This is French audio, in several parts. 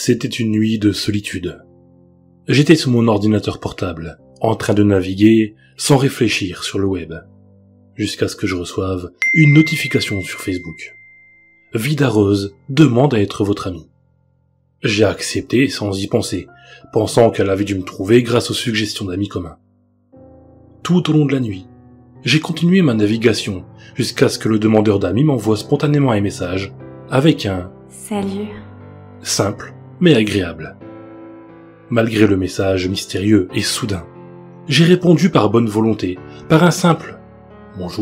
C'était une nuit de solitude. J'étais sur mon ordinateur portable, en train de naviguer sans réfléchir sur le web, jusqu'à ce que je reçoive une notification sur Facebook. Vida Rose demande à être votre amie. J'ai accepté sans y penser, pensant qu'elle avait dû me trouver grâce aux suggestions d'amis communs. Tout au long de la nuit, j'ai continué ma navigation jusqu'à ce que le demandeur d'amis m'envoie spontanément un message avec un « Salut » simple mais agréable. Malgré le message mystérieux et soudain, j'ai répondu par bonne volonté, par un simple « bonjour ».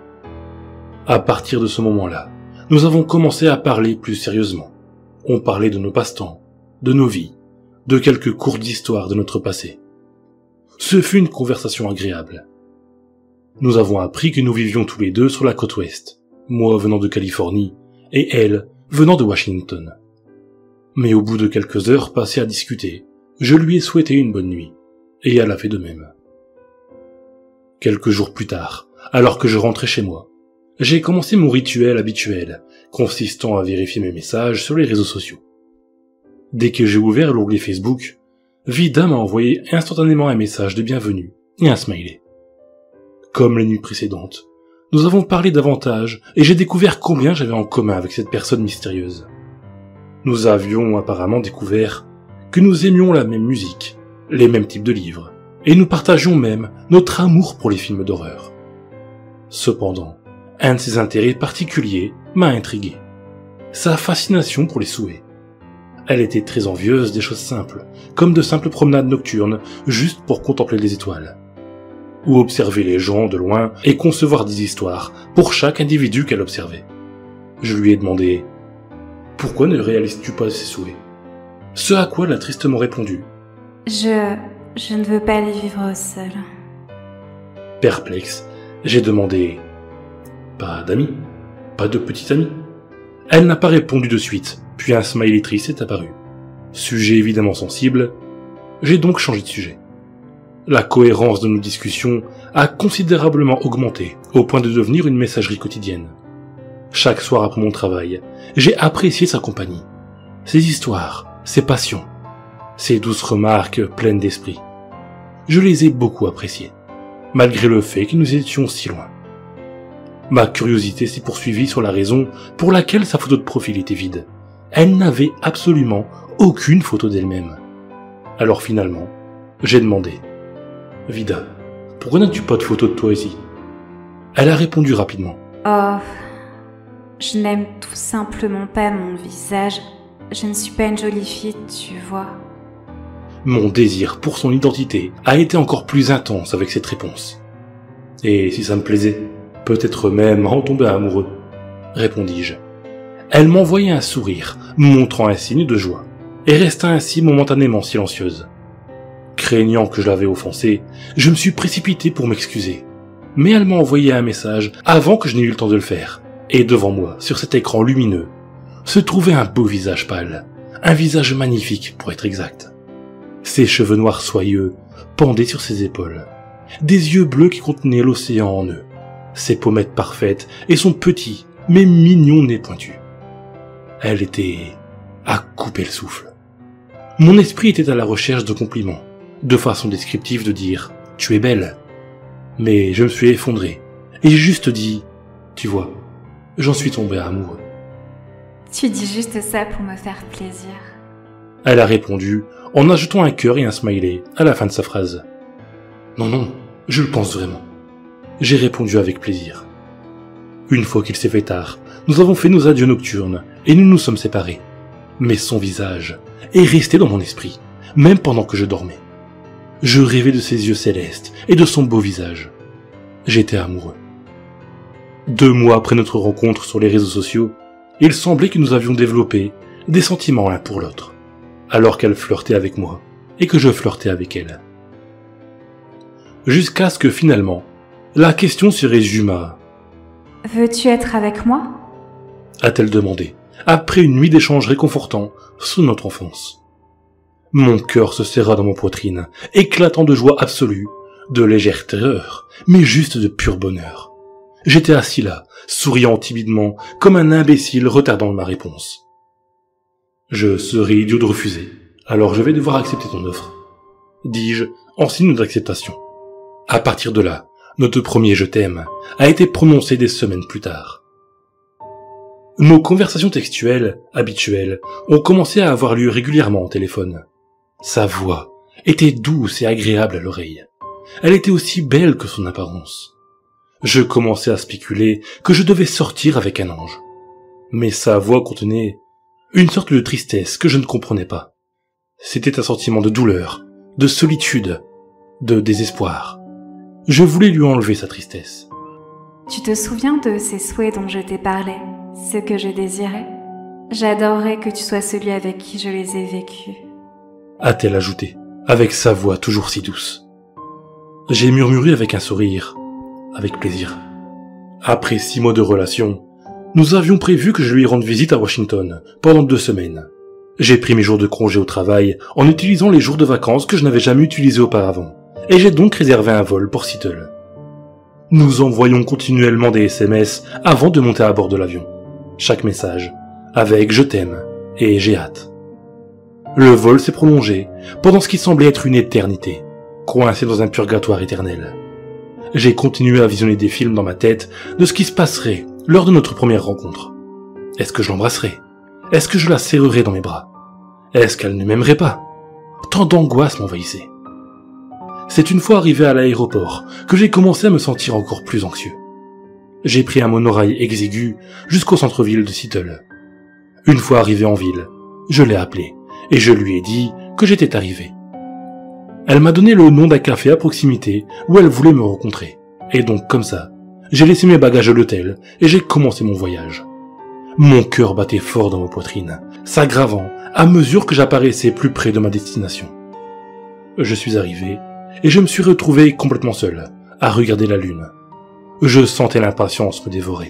À partir de ce moment-là, nous avons commencé à parler plus sérieusement. On parlait de nos passe-temps, de nos vies, de quelques courtes histoires de notre passé. Ce fut une conversation agréable. Nous avons appris que nous vivions tous les deux sur la côte ouest, moi venant de Californie et elle venant de Washington. Mais au bout de quelques heures passées à discuter, je lui ai souhaité une bonne nuit, et elle a fait de même. Quelques jours plus tard, alors que je rentrais chez moi, j'ai commencé mon rituel habituel, consistant à vérifier mes messages sur les réseaux sociaux. Dès que j'ai ouvert l'onglet Facebook, Vida m'a envoyé instantanément un message de bienvenue et un smiley. Comme les nuits précédentes, nous avons parlé davantage et j'ai découvert combien j'avais en commun avec cette personne mystérieuse. Nous avions apparemment découvert que nous aimions la même musique, les mêmes types de livres, et nous partagions même notre amour pour les films d'horreur. Cependant, un de ses intérêts particuliers m'a intrigué. Sa fascination pour les souhaits. Elle était très envieuse des choses simples, comme de simples promenades nocturnes, juste pour contempler les étoiles. Ou observer les gens de loin et concevoir des histoires pour chaque individu qu'elle observait. Je lui ai demandé « Pourquoi ne réalises-tu pas ses souhaits ?» Ce à quoi elle a tristement répondu « Je ne veux pas les vivre seule. » Perplexe, j'ai demandé « Pas d'amis? Pas de petite amie ?» Elle n'a pas répondu de suite, puis un smiley triste est apparu. Sujet évidemment sensible, j'ai donc changé de sujet. La cohérence de nos discussions a considérablement augmenté, au point de devenir une messagerie quotidienne. Chaque soir après mon travail, j'ai apprécié sa compagnie, ses histoires, ses passions, ses douces remarques pleines d'esprit. Je les ai beaucoup appréciées, malgré le fait que nous étions si loin. Ma curiosité s'est poursuivie sur la raison pour laquelle sa photo de profil était vide. Elle n'avait absolument aucune photo d'elle-même. Alors finalement, j'ai demandé « Vida, pourquoi n'as-tu pas de photo de toi ici ?» Elle a répondu rapidement « Oh, je n'aime tout simplement pas mon visage. Je ne suis pas une jolie fille, tu vois. » Mon désir pour son identité a été encore plus intense avec cette réponse. « Et si ça me plaisait, peut-être même en tomber amoureux, » répondis-je. Elle m'envoyait un sourire, montrant un signe de joie, et resta ainsi momentanément silencieuse. Craignant que je l'avais offensée, je me suis précipité pour m'excuser. Mais elle m'a envoyé un message avant que je n'ai eu le temps de le faire, et devant moi, sur cet écran lumineux, se trouvait un beau visage pâle, un visage magnifique pour être exact. Ses cheveux noirs soyeux pendaient sur ses épaules, des yeux bleus qui contenaient l'océan en eux, ses pommettes parfaites et son petit mais mignon nez pointu. Elle était à couper le souffle. Mon esprit était à la recherche de compliments, de façon descriptive de dire « tu es belle ». Mais je me suis effondré, et j'ai juste dit « tu vois, j'en suis tombé amoureux ». Tu dis juste ça pour me faire plaisir. Elle a répondu en ajoutant un cœur et un smiley à la fin de sa phrase. Non, non, je le pense vraiment. J'ai répondu avec plaisir. Une fois qu'il s'est fait tard, nous avons fait nos adieux nocturnes et nous nous sommes séparés. Mais son visage est resté dans mon esprit, même pendant que je dormais. Je rêvais de ses yeux célestes et de son beau visage. J'étais amoureux. 2 mois après notre rencontre sur les réseaux sociaux, il semblait que nous avions développé des sentiments l'un pour l'autre, alors qu'elle flirtait avec moi et que je flirtais avec elle. Jusqu'à ce que finalement, la question se résume à « Veux-tu être avec moi ?» a-t-elle demandé, après une nuit d'échanges réconfortants sous notre enfance. Mon cœur se serra dans mon poitrine, éclatant de joie absolue, de légère terreur, mais juste de pur bonheur. J'étais assis là, souriant timidement, comme un imbécile retardant ma réponse. Je serais idiot de refuser, alors je vais devoir accepter ton offre, dis-je en signe d'acceptation. À partir de là, notre premier « je t'aime » a été prononcé des semaines plus tard. Nos conversations textuelles, habituelles, ont commencé à avoir lieu régulièrement au téléphone. Sa voix était douce et agréable à l'oreille. Elle était aussi belle que son apparence. Je commençais à spéculer que je devais sortir avec un ange. Mais sa voix contenait une sorte de tristesse que je ne comprenais pas. C'était un sentiment de douleur, de solitude, de désespoir. Je voulais lui enlever sa tristesse. Tu te souviens de ces souhaits dont je t'ai parlé, ce que je désirais? J'adorerais que tu sois celui avec qui je les ai vécus. A-t-elle ajouté, avec sa voix toujours si douce. J'ai murmuré avec un sourire, avec plaisir. Après 6 mois de relation, nous avions prévu que je lui rende visite à Washington pendant 2 semaines. J'ai pris mes jours de congé au travail en utilisant les jours de vacances que je n'avais jamais utilisés auparavant, et j'ai donc réservé un vol pour Seattle. Nous envoyons continuellement des SMS avant de monter à bord de l'avion. Chaque message, avec « je t'aime » et « j'ai hâte ». Le vol s'est prolongé pendant ce qui semblait être une éternité, coincé dans un purgatoire éternel. J'ai continué à visionner des films dans ma tête de ce qui se passerait lors de notre première rencontre. Est-ce que je l'embrasserais? Est-ce que je la serrerais dans mes bras? Est-ce qu'elle ne m'aimerait pas? Tant d'angoisse m'envahissait. C'est une fois arrivé à l'aéroport que j'ai commencé à me sentir encore plus anxieux. J'ai pris un monorail exigu jusqu'au centre-ville de Seattle. Une fois arrivé en ville, je l'ai appelée et je lui ai dit que j'étais arrivé. Elle m'a donné le nom d'un café à proximité où elle voulait me rencontrer. Et donc comme ça, j'ai laissé mes bagages à l'hôtel et j'ai commencé mon voyage. Mon cœur battait fort dans ma poitrine, s'aggravant à mesure que j'apparaissais plus près de ma destination. Je suis arrivé et je me suis retrouvé complètement seul, à regarder la lune. Je sentais l'impatience me dévorer.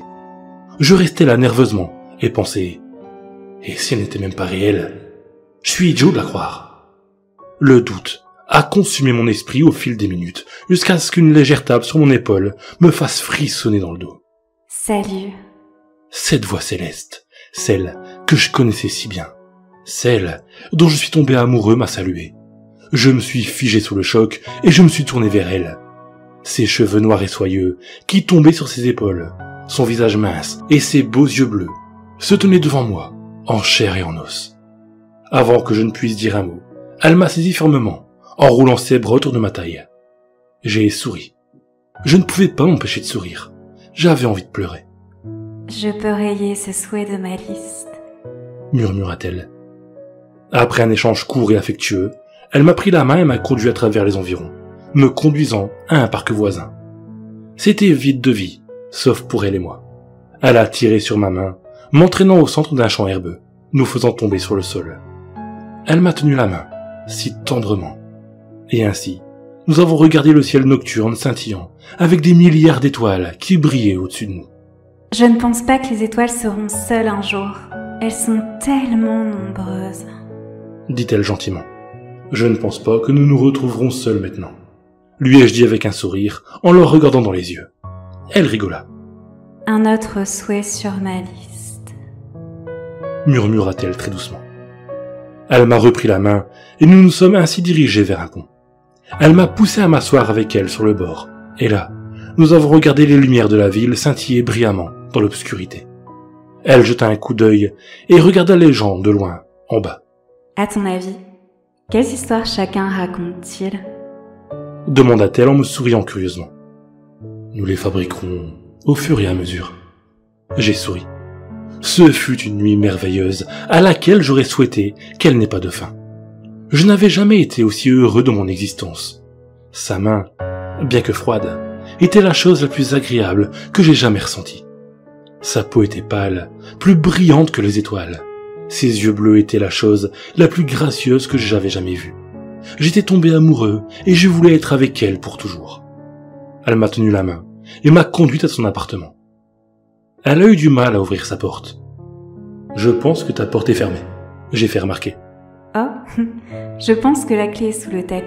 Je restais là nerveusement et pensais « Et si elle n'était même pas réelle? Je suis idiot de la croire. » Le doute a consumé mon esprit au fil des minutes, jusqu'à ce qu'une légère tape sur mon épaule me fasse frissonner dans le dos. « Salut !» Cette voix céleste, celle que je connaissais si bien, celle dont je suis tombé amoureux m'a salué. Je me suis figé sous le choc et je me suis tourné vers elle. Ses cheveux noirs et soyeux qui tombaient sur ses épaules, son visage mince et ses beaux yeux bleus se tenaient devant moi, en chair et en os. Avant que je ne puisse dire un mot, elle m'a saisi fermement, en roulant ses bras autour de ma taille. J'ai souri. Je ne pouvais pas m'empêcher de sourire. J'avais envie de pleurer. « Je peux rayer ce souhait de ma liste, » murmura-t-elle. Après un échange court et affectueux, elle m'a pris la main et m'a conduit à travers les environs, me conduisant à un parc voisin. C'était vide de vie, sauf pour elle et moi. Elle a tiré sur ma main, m'entraînant au centre d'un champ herbeux, nous faisant tomber sur le sol. Elle m'a tenu la main, si tendrement. Et ainsi, nous avons regardé le ciel nocturne scintillant, avec des milliards d'étoiles qui brillaient au-dessus de nous. « Je ne pense pas que les étoiles seront seules un jour. Elles sont tellement nombreuses. » dit-elle gentiment. Je ne pense pas que nous nous retrouverons seuls maintenant, lui ai-je dit avec un sourire en le regardant dans les yeux. Elle rigola. « Un autre souhait sur ma liste, » murmura-t-elle très doucement. Elle m'a repris la main et nous nous sommes ainsi dirigés vers un pont. Elle m'a poussé à m'asseoir avec elle sur le bord, et là, nous avons regardé les lumières de la ville scintiller brillamment dans l'obscurité. Elle jeta un coup d'œil et regarda les gens de loin, en bas. « À ton avis, quelles histoires chacun raconte-t-il » demanda-t-elle en me souriant curieusement. Nous les fabriquerons au fur et à mesure. J'ai souri. Ce fut une nuit merveilleuse à laquelle j'aurais souhaité qu'elle n'ait pas de fin. Je n'avais jamais été aussi heureux de mon existence. Sa main, bien que froide, était la chose la plus agréable que j'ai jamais ressentie. Sa peau était pâle, plus brillante que les étoiles. Ses yeux bleus étaient la chose la plus gracieuse que j'avais jamais vue. J'étais tombé amoureux et je voulais être avec elle pour toujours. Elle m'a tenu la main et m'a conduite à son appartement. Elle a eu du mal à ouvrir sa porte. « Je pense que ta porte est fermée », j'ai fait remarquer. « Oh, je pense que la clé est sous le tapis. »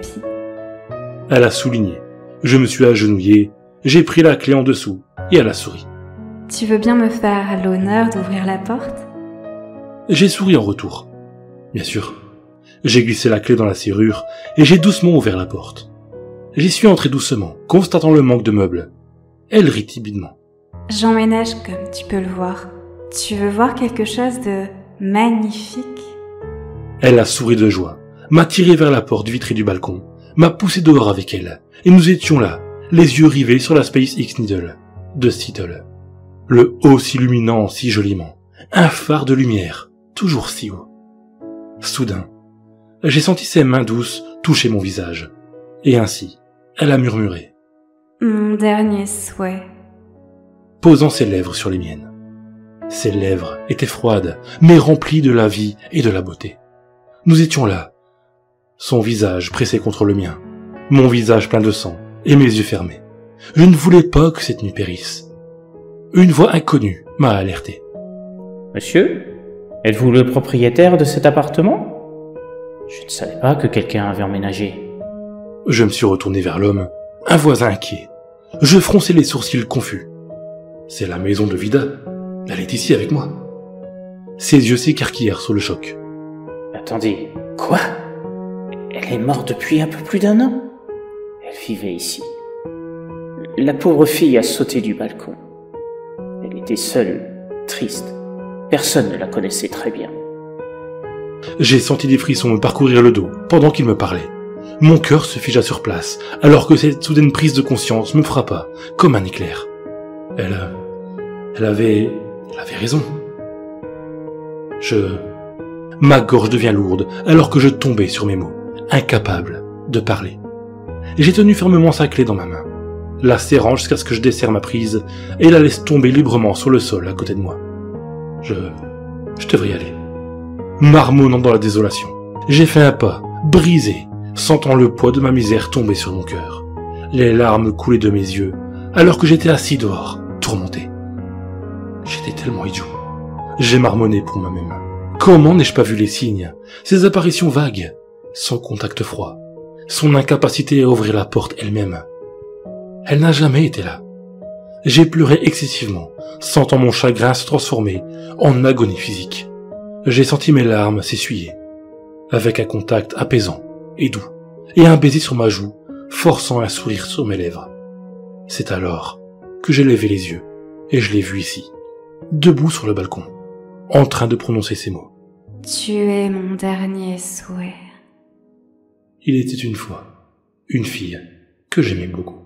Elle a souligné. Je me suis agenouillé, j'ai pris la clé en dessous et elle a souri. « Tu veux bien me faire l'honneur d'ouvrir la porte ?» J'ai souri en retour. Bien sûr. J'ai glissé la clé dans la serrure et j'ai doucement ouvert la porte. J'y suis entré doucement, constatant le manque de meubles. Elle rit timidement. J'emménage comme tu peux le voir. Tu veux voir quelque chose de magnifique? Elle a souri de joie, m'a tiré vers la porte vitrée du balcon, m'a poussé dehors avec elle, et nous étions là, les yeux rivés sur la SpaceX Needle de Seattle. Le haut s'illuminant si joliment, un phare de lumière, toujours si haut. Soudain, j'ai senti ses mains douces toucher mon visage, et ainsi, elle a murmuré. Mon dernier souhait. Posant ses lèvres sur les miennes. Ses lèvres étaient froides, mais remplies de la vie et de la beauté. Nous étions là, son visage pressé contre le mien, mon visage plein de sang et mes yeux fermés. Je ne voulais pas que cette nuit périsse. Une voix inconnue m'a alerté. Monsieur, êtes-vous le propriétaire de cet appartement? Je ne savais pas que quelqu'un avait emménagé. Je me suis retourné vers l'homme, un voisin inquiet. Je fronçai les sourcils confus. C'est la maison de Vida. Elle est ici avec moi. Ses yeux s'écarquillèrent sous le choc. Attendez, quoi? Elle est morte depuis un peu plus d'1 an? Elle vivait ici. La pauvre fille a sauté du balcon. Elle était seule, triste. Personne ne la connaissait très bien. J'ai senti des frissons me parcourir le dos pendant qu'il me parlait. Mon cœur se figea sur place, alors que cette soudaine prise de conscience me frappa comme un éclair. Elle avait raison. Ma gorge devient lourde alors que je tombais sur mes mots, incapable de parler. J'ai tenu fermement sa clé dans ma main, la serrant jusqu'à ce que je desserre ma prise et la laisse tomber librement sur le sol à côté de moi. Je devrais y aller. Marmonnant dans la désolation, j'ai fait un pas, brisé, sentant le poids de ma misère tomber sur mon cœur. Les larmes coulaient de mes yeux, alors que j'étais assis dehors, tourmenté. J'étais tellement idiot. J'ai marmonné pour moi-même. Comment n'ai-je pas vu les signes, ces apparitions vagues, son contact froid, son incapacité à ouvrir la porte elle-même? Elle n'a jamais été là. J'ai pleuré excessivement, sentant mon chagrin se transformer en agonie physique. J'ai senti mes larmes s'essuyer, avec un contact apaisant et doux, et un baiser sur ma joue, forçant un sourire sur mes lèvres. C'est alors que j'ai levé les yeux, et je l'ai vue ici, debout sur le balcon, en train de prononcer ces mots. Tu es mon dernier souhait. Il était une fois une fille que j'aimais beaucoup.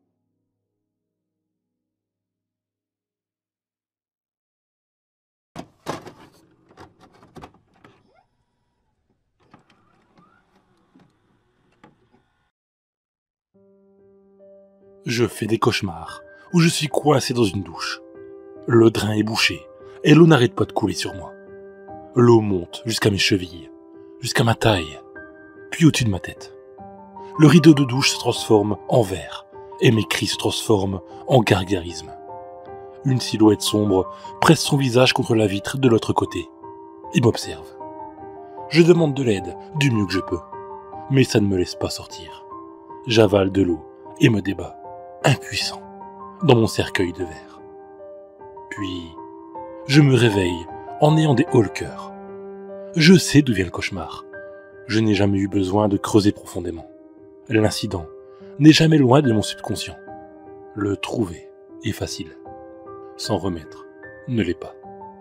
Je fais des cauchemars où je suis coincé dans une douche. Le drain est bouché et l'eau n'arrête pas de couler sur moi. L'eau monte jusqu'à mes chevilles, jusqu'à ma taille, puis au-dessus de ma tête. Le rideau de douche se transforme en verre et mes cris se transforment en gargarisme. Une silhouette sombre presse son visage contre la vitre de l'autre côté et m'observe. Je demande de l'aide du mieux que je peux, mais ça ne me laisse pas sortir. J'avale de l'eau et me débat, impuissant, dans mon cercueil de verre. Puis, je me réveille en ayant des hauts le cœur. Je sais d'où vient le cauchemar. Je n'ai jamais eu besoin de creuser profondément. L'incident n'est jamais loin de mon subconscient. Le trouver est facile. S'en remettre ne l'est pas.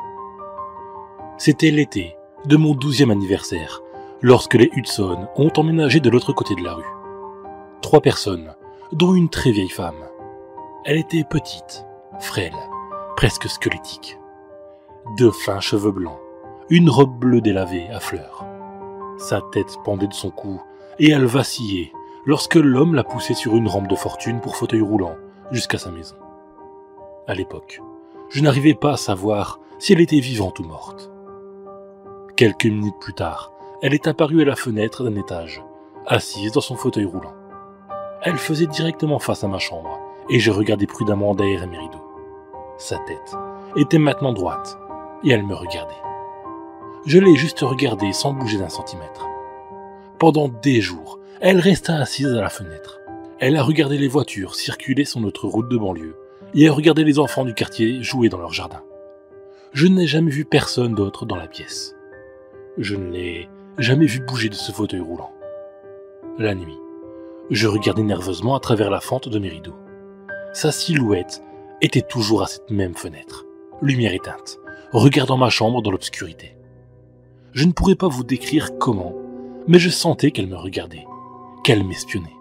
C'était l'été de mon 12e anniversaire, lorsque les Hudson ont emménagé de l'autre côté de la rue. 3 personnes, dont une très vieille femme. Elle était petite, frêle, presque squelettique. 2 fins cheveux blancs, une robe bleue délavée à fleurs. Sa tête pendait de son cou et elle vacillait lorsque l'homme la poussait sur une rampe de fortune pour fauteuil roulant jusqu'à sa maison. À l'époque, je n'arrivais pas à savoir si elle était vivante ou morte. Quelques minutes plus tard, elle est apparue à la fenêtre d'un étage, assise dans son fauteuil roulant. Elle faisait directement face à ma chambre et je regardais prudemment derrière mes rideaux. Sa tête était maintenant droite et elle me regardait. Je l'ai juste regardée sans bouger d'un centimètre. Pendant des jours, elle resta assise à la fenêtre. Elle a regardé les voitures circuler sur notre route de banlieue et a regardé les enfants du quartier jouer dans leur jardin. Je n'ai jamais vu personne d'autre dans la pièce. Je ne l'ai jamais vu bouger de ce fauteuil roulant. La nuit, je regardais nerveusement à travers la fente de mes rideaux. Sa silhouette était toujours à cette même fenêtre, lumière éteinte, regardant ma chambre dans l'obscurité. Je ne pourrais pas vous décrire comment, mais je sentais qu'elle me regardait, qu'elle m'espionnait.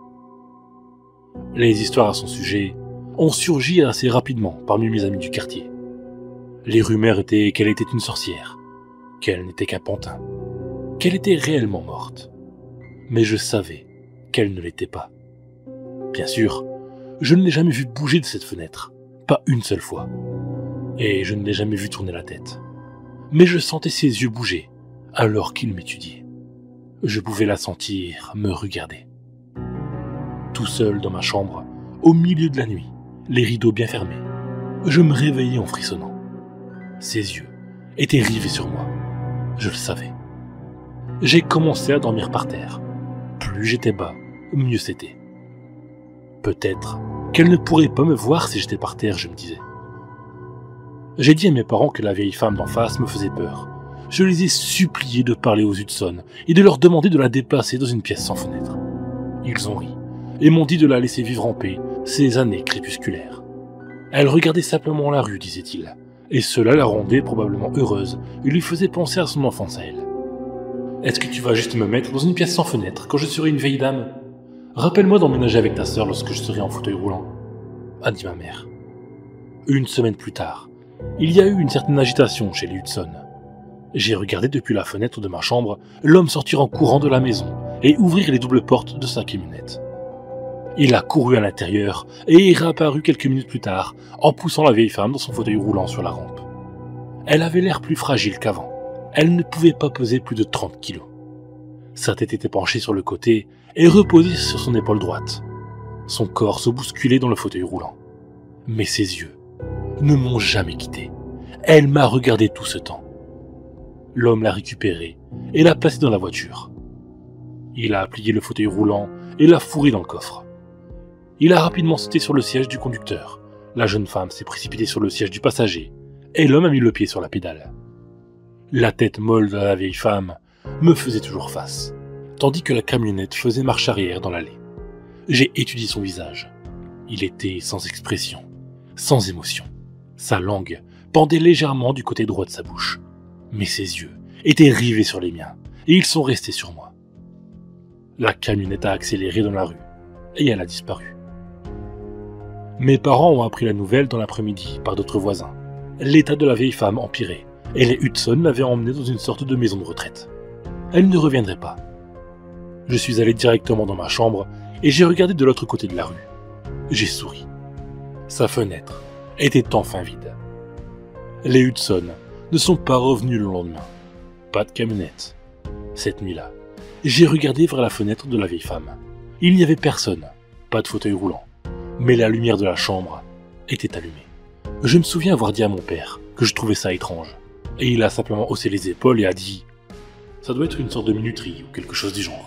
Les histoires à son sujet ont surgi assez rapidement parmi mes amis du quartier. Les rumeurs étaient qu'elle était une sorcière, qu'elle n'était qu'un pantin, qu'elle était réellement morte. Mais je savais qu'elle ne l'était pas. Bien sûr, je ne l'ai jamais vue bouger de cette fenêtre, pas une seule fois. Et je ne l'ai jamais vue tourner la tête. Mais je sentais ses yeux bouger alors qu'il m'étudiait. Je pouvais la sentir me regarder. Tout seul dans ma chambre, au milieu de la nuit, les rideaux bien fermés, je me réveillais en frissonnant. Ses yeux étaient rivés sur moi. Je le savais. J'ai commencé à dormir par terre. Plus j'étais bas, mieux c'était. Peut-être qu'elle ne pourrait pas me voir si j'étais par terre, je me disais. J'ai dit à mes parents que la vieille femme d'en face me faisait peur. Je les ai suppliés de parler aux Hudson et de leur demander de la déplacer dans une pièce sans fenêtre. Ils ont ri et m'ont dit de la laisser vivre en paix ces années crépusculaires. Elle regardait simplement la rue, disait-il, et cela la rendait probablement heureuse et lui faisait penser à son enfance à elle. « Est-ce que tu vas juste me mettre dans une pièce sans fenêtre quand je serai une vieille dame ? Rappelle-moi d'emménager avec ta sœur lorsque je serai en fauteuil roulant, » a dit ma mère. Une semaine plus tard, il y a eu une certaine agitation chez les Hudson. J'ai regardé depuis la fenêtre de ma chambre l'homme sortir en courant de la maison et ouvrir les doubles portes de sa camionnette. Il a couru à l'intérieur et est réapparu quelques minutes plus tard en poussant la vieille femme dans son fauteuil roulant sur la rampe. Elle avait l'air plus fragile qu'avant. Elle ne pouvait pas peser plus de 30 kilos. Sa tête était penchée sur le côté et reposait sur son épaule droite. Son corps se bousculait dans le fauteuil roulant. Mais ses yeux ne m'ont jamais quitté. Elle m'a regardé tout ce temps. L'homme l'a récupérée et l'a placée dans la voiture. Il a plié le fauteuil roulant et l'a fourré dans le coffre. Il a rapidement sauté sur le siège du conducteur. La jeune femme s'est précipitée sur le siège du passager et l'homme a mis le pied sur la pédale. La tête molle de la vieille femme me faisait toujours face, tandis que la camionnette faisait marche arrière dans l'allée. J'ai étudié son visage. Il était sans expression, sans émotion. Sa langue pendait légèrement du côté droit de sa bouche, mais ses yeux étaient rivés sur les miens et ils sont restés sur moi. La camionnette a accéléré dans la rue et elle a disparu. Mes parents ont appris la nouvelle dans l'après-midi par d'autres voisins. L'état de la vieille femme empirait et les Hudson l'avaient emmenée dans une sorte de maison de retraite. Elle ne reviendrait pas. Je suis allé directement dans ma chambre et j'ai regardé de l'autre côté de la rue. J'ai souri. Sa fenêtre était enfin vide. Les Hudson ne sont pas revenus le lendemain. Pas de camionnette. Cette nuit-là, j'ai regardé vers la fenêtre de la vieille femme. Il n'y avait personne, pas de fauteuil roulant. Mais la lumière de la chambre était allumée. Je me souviens avoir dit à mon père que je trouvais ça étrange. Et il a simplement haussé les épaules et a dit « Ça doit être une sorte de minuterie ou quelque chose du genre. »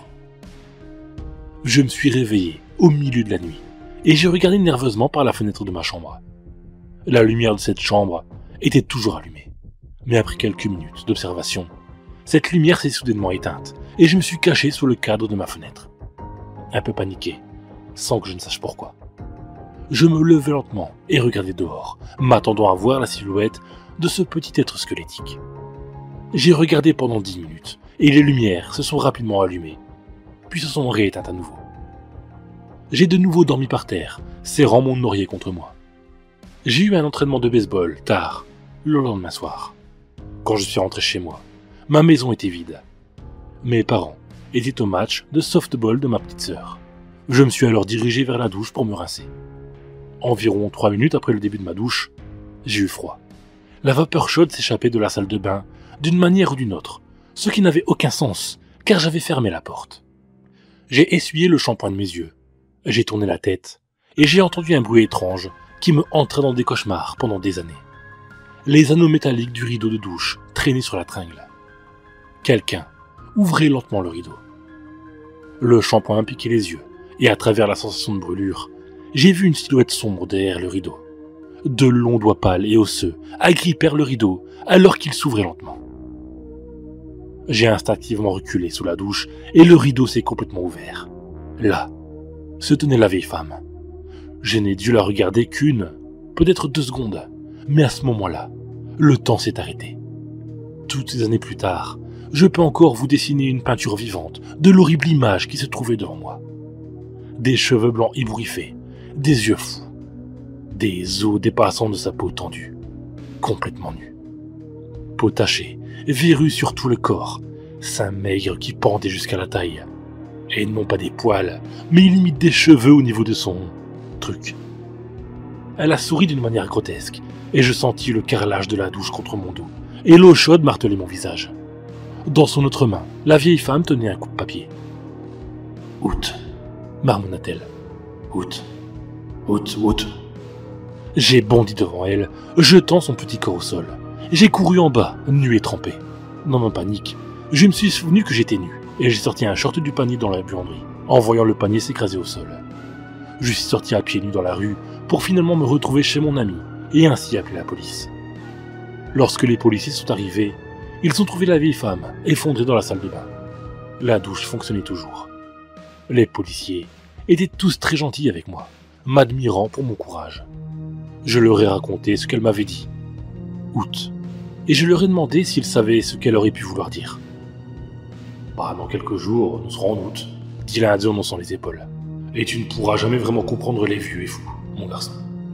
Je me suis réveillé au milieu de la nuit et j'ai regardé nerveusement par la fenêtre de ma chambre. La lumière de cette chambre était toujours allumée. Mais après quelques minutes d'observation, cette lumière s'est soudainement éteinte et je me suis caché sous le cadre de ma fenêtre. Un peu paniqué, sans que je ne sache pourquoi. Je me levai lentement et regardai dehors, m'attendant à voir la silhouette de ce petit être squelettique. J'ai regardé pendant 10 minutes et les lumières se sont rapidement allumées, puis se sont rééteintes à nouveau. J'ai de nouveau dormi par terre, serrant mon oreiller contre moi. J'ai eu un entraînement de baseball tard, le lendemain soir. Quand je suis rentré chez moi, ma maison était vide. Mes parents étaient au match de softball de ma petite sœur. Je me suis alors dirigé vers la douche pour me rincer. Environ 3 minutes après le début de ma douche, j'ai eu froid. La vapeur chaude s'échappait de la salle de bain d'une manière ou d'une autre, ce qui n'avait aucun sens, car j'avais fermé la porte. J'ai essuyé le shampoing de mes yeux, j'ai tourné la tête, et j'ai entendu un bruit étrange qui me hantera dans des cauchemars pendant des années. Les anneaux métalliques du rideau de douche traînaient sur la tringle. Quelqu'un ouvrait lentement le rideau. Le shampoing piquait les yeux, et à travers la sensation de brûlure, j'ai vu une silhouette sombre derrière le rideau. De longs doigts pâles et osseux agrippèrent le rideau alors qu'il s'ouvrait lentement. J'ai instinctivement reculé sous la douche et le rideau s'est complètement ouvert. Là, se tenait la vieille femme. Je n'ai dû la regarder qu'une, peut-être 2 secondes, mais à ce moment-là, le temps s'est arrêté. Toutes ces années plus tard, je peux encore vous dessiner une peinture vivante de l'horrible image qui se trouvait devant moi. Des cheveux blancs ébouriffés, des yeux fous, des os dépassant de sa peau tendue, complètement nue. Peau tachée, verrue sur tout le corps, seins maigres qui pendaient jusqu'à la taille. Et non pas des poils, mais limite des cheveux au niveau de son truc. Elle a souri d'une manière grotesque, et je sentis le carrelage de la douche contre mon dos, et l'eau chaude martelait mon visage. Dans son autre main, la vieille femme tenait un coupe-papier. « Out !» marmonna-t-elle. « Out, out, out !» J'ai bondi devant elle, jetant son petit corps au sol. J'ai couru en bas, nu et trempé. Dans ma panique, je me suis souvenu que j'étais nu, et j'ai sorti un short du panier dans la buanderie, en voyant le panier s'écraser au sol. Je suis sorti à pieds nus dans la rue pour finalement me retrouver chez mon ami, et ainsi appeler la police. Lorsque les policiers sont arrivés, ils ont trouvé la vieille femme effondrée dans la salle de bain. La douche fonctionnait toujours. Les policiers étaient tous très gentils avec moi, m'admirant pour mon courage. Je leur ai raconté ce qu'elle m'avait dit. Out. Et je leur ai demandé s'ils savaient ce qu'elle aurait pu vouloir dire. « Bah, dans quelques jours, nous serons en août, » dit l'Indien en haussant les épaules. « Et tu ne pourras jamais vraiment comprendre les vieux et fous, mon garçon. »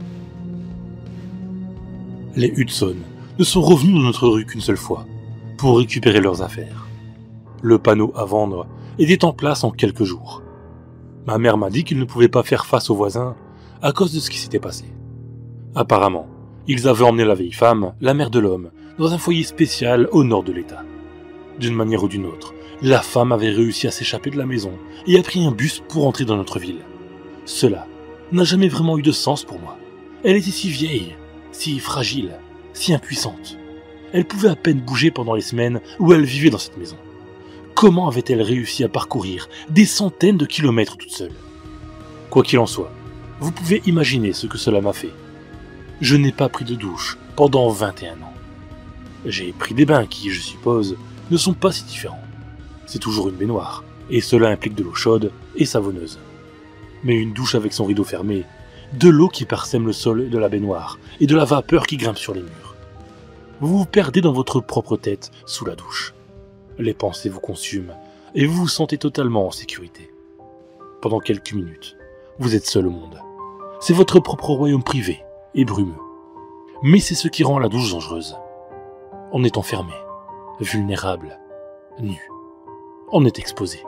Les Hudson ne sont revenus dans notre rue qu'une seule fois, pour récupérer leurs affaires. Le panneau à vendre était en place en quelques jours. Ma mère m'a dit qu'ils ne pouvaient pas faire face aux voisins à cause de ce qui s'était passé. Apparemment, ils avaient emmené la vieille femme, la mère de l'homme, dans un foyer spécial au nord de l'État. D'une manière ou d'une autre, la femme avait réussi à s'échapper de la maison et a pris un bus pour entrer dans notre ville. Cela n'a jamais vraiment eu de sens pour moi. Elle était si vieille, si fragile, si impuissante. Elle pouvait à peine bouger pendant les semaines où elle vivait dans cette maison. Comment avait-elle réussi à parcourir des centaines de kilomètres toute seule? Quoi qu'il en soit, vous pouvez imaginer ce que cela m'a fait. Je n'ai pas pris de douche pendant 21 ans. J'ai pris des bains qui, je suppose, ne sont pas si différents. C'est toujours une baignoire, et cela implique de l'eau chaude et savonneuse. Mais une douche avec son rideau fermé, de l'eau qui parsème le sol de la baignoire, et de la vapeur qui grimpe sur les murs. Vous vous perdez dans votre propre tête sous la douche. Les pensées vous consument, et vous vous sentez totalement en sécurité. Pendant quelques minutes, vous êtes seul au monde. C'est votre propre royaume privé, et brumeux. Mais c'est ce qui rend la douche dangereuse. On est enfermé, vulnérable, nu. On est exposé.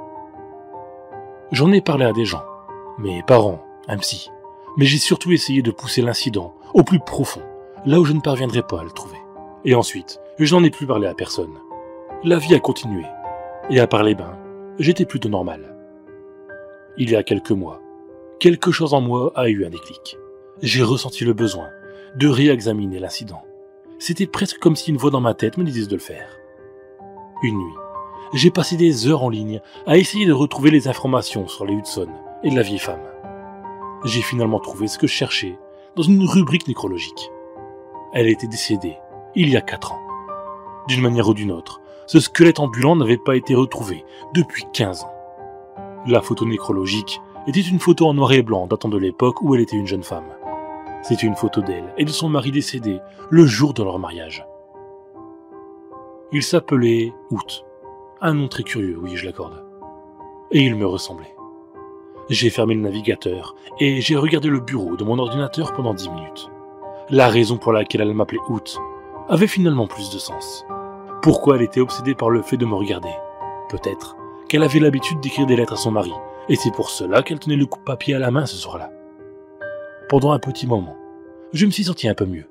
J'en ai parlé à des gens, mes parents, un psy, mais j'ai surtout essayé de pousser l'incident au plus profond, là où je ne parviendrai pas à le trouver. Et ensuite, je n'en ai plus parlé à personne. La vie a continué, et à part les bains, j'étais plutôt normal. Il y a quelques mois, quelque chose en moi a eu un déclic. J'ai ressenti le besoin de réexaminer l'incident. C'était presque comme si une voix dans ma tête me disait de le faire. Une nuit, j'ai passé des heures en ligne à essayer de retrouver les informations sur les Hudson et la vieille femme. J'ai finalement trouvé ce que je cherchais dans une rubrique nécrologique. Elle était décédée il y a 4 ans. D'une manière ou d'une autre, ce squelette ambulant n'avait pas été retrouvé depuis 15 ans. La photo nécrologique était une photo en noir et blanc datant de l'époque où elle était une jeune femme. C'était une photo d'elle et de son mari décédé le jour de leur mariage. Il s'appelait Out. Un nom très curieux, oui, je l'accorde. Et il me ressemblait. J'ai fermé le navigateur et j'ai regardé le bureau de mon ordinateur pendant 10 minutes. La raison pour laquelle elle m'appelait Out avait finalement plus de sens. Pourquoi elle était obsédée par le fait de me regarder? Peut-être qu'elle avait l'habitude d'écrire des lettres à son mari, et c'est pour cela qu'elle tenait le coupe-papier à la main ce soir-là. Pendant un petit moment, je me suis senti un peu mieux.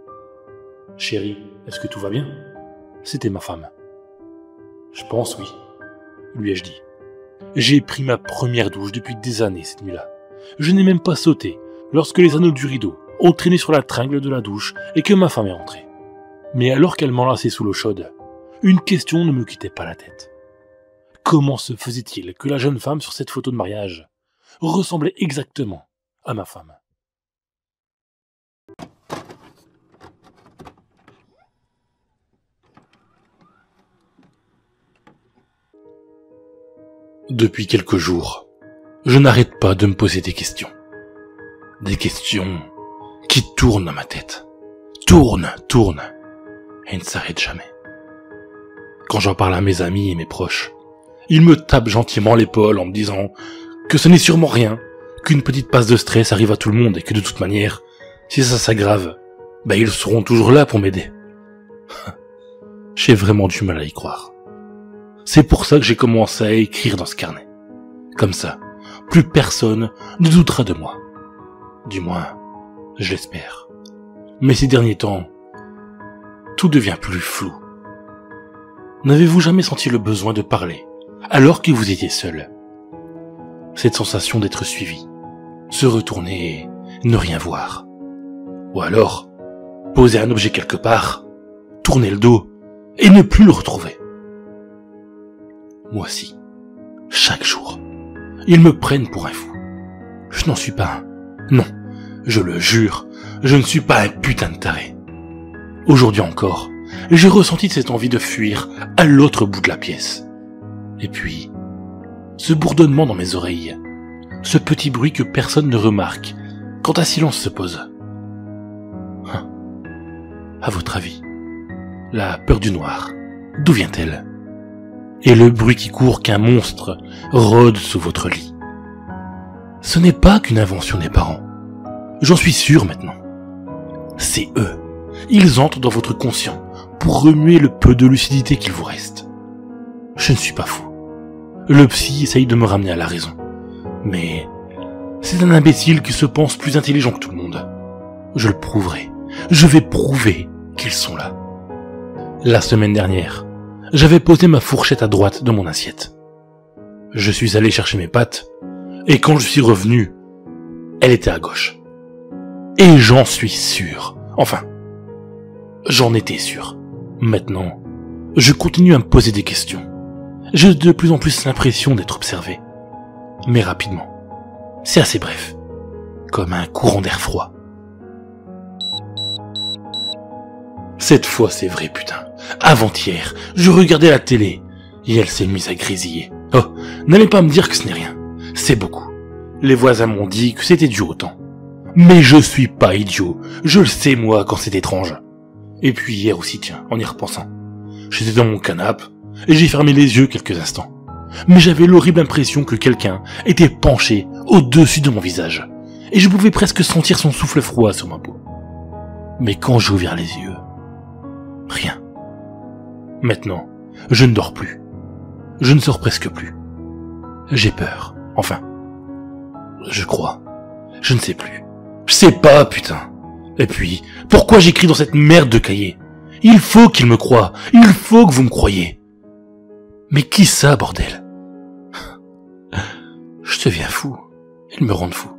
« Chérie, est-ce que tout va bien ?» C'était ma femme. « Je pense oui, » lui ai-je dit. J'ai pris ma première douche depuis des années cette nuit-là. Je n'ai même pas sauté lorsque les anneaux du rideau ont traîné sur la tringle de la douche et que ma femme est rentrée. Mais alors qu'elle m'enlaçait sous l'eau chaude, une question ne me quittait pas la tête. Comment se faisait-il que la jeune femme sur cette photo de mariage ressemblait exactement à ma femme? Depuis quelques jours, je n'arrête pas de me poser des questions. Des questions qui tournent dans ma tête. Tournent et ne s'arrêtent jamais. Quand j'en parle à mes amis et mes proches, ils me tapent gentiment l'épaule en me disant que ce n'est sûrement rien, qu'une petite passe de stress arrive à tout le monde et que de toute manière, si ça s'aggrave, ils seront toujours là pour m'aider. J'ai vraiment du mal à y croire. C'est pour ça que j'ai commencé à écrire dans ce carnet. Comme ça, plus personne ne doutera de moi. Du moins, je l'espère. Mais ces derniers temps, tout devient plus flou. N'avez-vous jamais senti le besoin de parler, alors que vous étiez seul? Cette sensation d'être suivi, se retourner et ne rien voir. Ou alors, poser un objet quelque part, tourner le dos et ne plus le retrouver. Moi aussi, chaque jour, ils me prennent pour un fou. Je n'en suis pas un. Non, je le jure, je ne suis pas un putain de taré. Aujourd'hui encore, j'ai ressenti cette envie de fuir à l'autre bout de la pièce. Et puis, ce bourdonnement dans mes oreilles, ce petit bruit que personne ne remarque quand un silence se pose. À votre avis, la peur du noir, d'où vient-elle? Et le bruit qui court qu'un monstre rôde sous votre lit. Ce n'est pas qu'une invention des parents. J'en suis sûr maintenant. C'est eux. Ils entrent dans votre conscient pour remuer le peu de lucidité qu'il vous reste. Je ne suis pas fou. Le psy essaye de me ramener à la raison. Mais c'est un imbécile qui se pense plus intelligent que tout le monde. Je le prouverai. Je vais prouver qu'ils sont là. La semaine dernière, j'avais posé ma fourchette à droite de mon assiette. Je suis allé chercher mes pâtes, et quand je suis revenu, elle était à gauche. Et j'en suis sûr. Enfin, j'en étais sûr. Maintenant, je continue à me poser des questions. J'ai de plus en plus l'impression d'être observé. Mais rapidement. C'est assez bref. Comme un courant d'air froid. Cette fois c'est vrai putain. Avant-hier, je regardais la télé, et elle s'est mise à grésiller. Oh, n'allez pas me dire que ce n'est rien. C'est beaucoup. Les voisins m'ont dit que c'était dû au temps. Mais je suis pas idiot. Je le sais moi quand c'est étrange. Et puis hier aussi tiens, en y repensant. J'étais dans mon canapé, et j'ai fermé les yeux quelques instants. Mais j'avais l'horrible impression que quelqu'un était penché au-dessus de mon visage. Et je pouvais presque sentir son souffle froid sur ma peau. Mais quand j'ai ouvert les yeux, rien. Maintenant, je ne dors plus. Je ne sors presque plus. J'ai peur. Enfin, je crois. Je ne sais plus. Je sais pas, putain. Et puis, pourquoi j'écris dans cette merde de cahier? Il faut qu'il me croie. Il faut que vous me croyiez. Mais qui ça, bordel? Je deviens fou. Ils me rendent fou.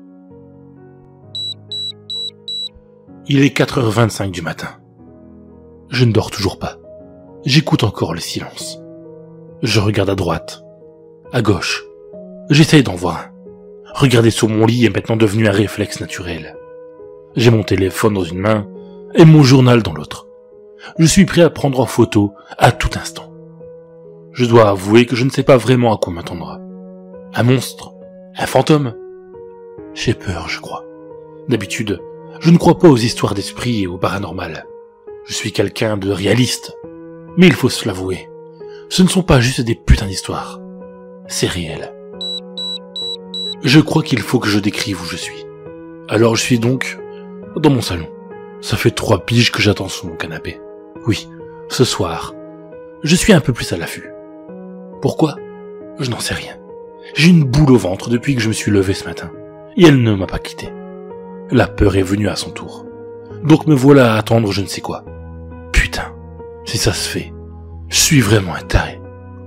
Il est 4h25 du matin. Je ne dors toujours pas. J'écoute encore le silence. Je regarde à droite, à gauche. J'essaye d'en voir un. Regarder sur mon lit est maintenant devenu un réflexe naturel. J'ai mon téléphone dans une main et mon journal dans l'autre. Je suis prêt à prendre en photo à tout instant. Je dois avouer que je ne sais pas vraiment à quoi m'attendre. Un monstre? Un fantôme? J'ai peur, je crois. D'habitude, je ne crois pas aux histoires d'esprit et au paranormal. Je suis quelqu'un de réaliste. Mais il faut se l'avouer. Ce ne sont pas juste des putains d'histoires. C'est réel. Je crois qu'il faut que je décrive où je suis. Alors je suis donc dans mon salon. Ça fait 3 piges que j'attends sur mon canapé. Oui, ce soir, je suis un peu plus à l'affût. Pourquoi? Je n'en sais rien. J'ai une boule au ventre depuis que je me suis levé ce matin. Et elle ne m'a pas quitté. La peur est venue à son tour. Donc me voilà à attendre je ne sais quoi. Putain, si ça se fait, je suis vraiment un taré.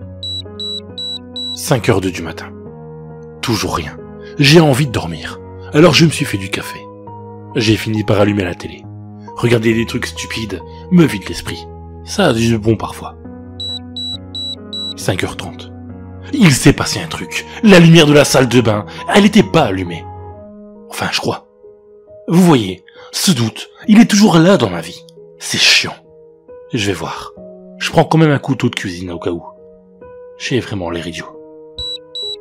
5h02 du matin. Toujours rien. J'ai envie de dormir. Alors je me suis fait du café. J'ai fini par allumer la télé. Regarder des trucs stupides me vide l'esprit. Ça a du bon parfois. 5h30. Il s'est passé un truc. La lumière de la salle de bain, elle n'était pas allumée. Enfin, je crois. Vous voyez, ce doute, il est toujours là dans ma vie. C'est chiant. Je vais voir. Je prends quand même un couteau de cuisine au cas où. J'ai vraiment l'air idiot.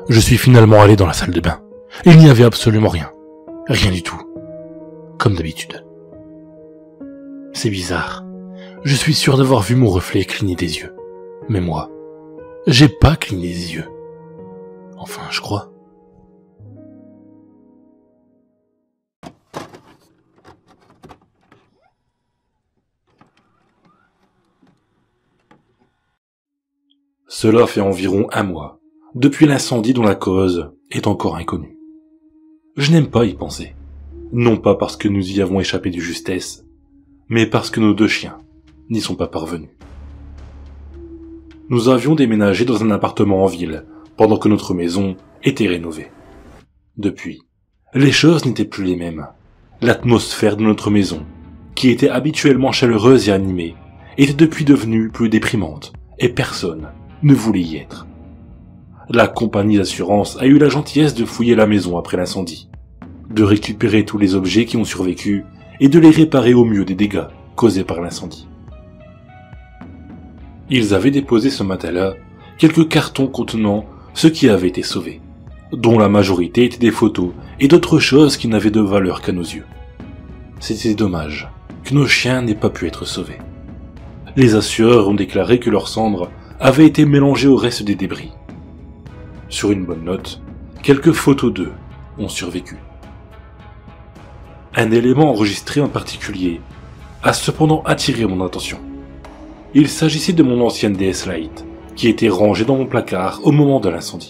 Je suis finalement allé dans la salle de bain. Il n'y avait absolument rien. Rien du tout. Comme d'habitude. C'est bizarre. Je suis sûr d'avoir vu mon reflet cligner des yeux. Mais moi, j'ai pas cligné des yeux. Enfin, je crois. Cela fait environ 1 mois, depuis l'incendie dont la cause est encore inconnue. Je n'aime pas y penser. Non pas parce que nous y avons échappé de justesse, mais parce que nos 2 chiens n'y sont pas parvenus. Nous avions déménagé dans un appartement en ville, pendant que notre maison était rénovée. Depuis, les choses n'étaient plus les mêmes. L'atmosphère de notre maison, qui était habituellement chaleureuse et animée, était depuis devenue plus déprimante, et personne ne voulait y être. La compagnie d'assurance a eu la gentillesse de fouiller la maison après l'incendie, de récupérer tous les objets qui ont survécu et de les réparer au mieux des dégâts causés par l'incendie. Ils avaient déposé ce matin-là quelques cartons contenant ce qui avait été sauvé, dont la majorité étaient des photos et d'autres choses qui n'avaient de valeur qu'à nos yeux. C'était dommage que nos chiens n'aient pas pu être sauvés. Les assureurs ont déclaré que leurs cendres avaient été mélangées au reste des débris. Sur une bonne note, quelques photos d'eux ont survécu. Un élément enregistré en particulier a cependant attiré mon attention. Il s'agissait de mon ancienne DS Lite, qui était rangée dans mon placard au moment de l'incendie.